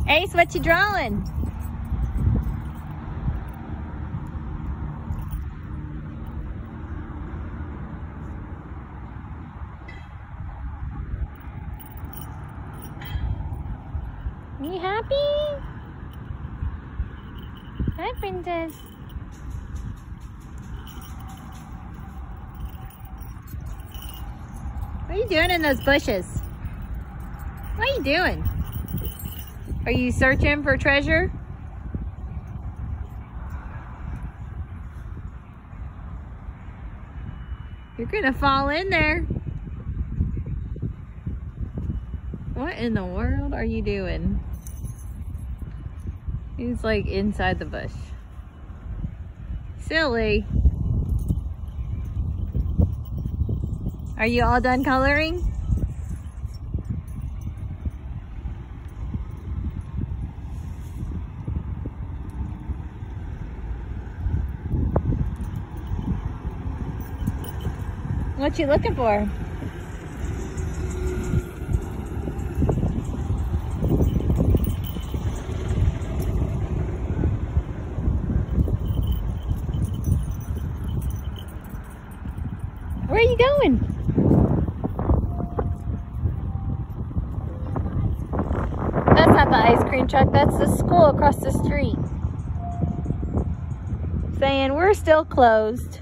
Ace, what you drawing? You happy? Hi, Princess. What are you doing in those bushes? What are you doing? Are you searching for treasure? You're gonna fall in there. What in the world are you doing? He's like inside the bush. Silly. Are you all done coloring? What you looking for? Where are you going? That's not the ice cream truck, that's the school across the street. Saying we're still closed.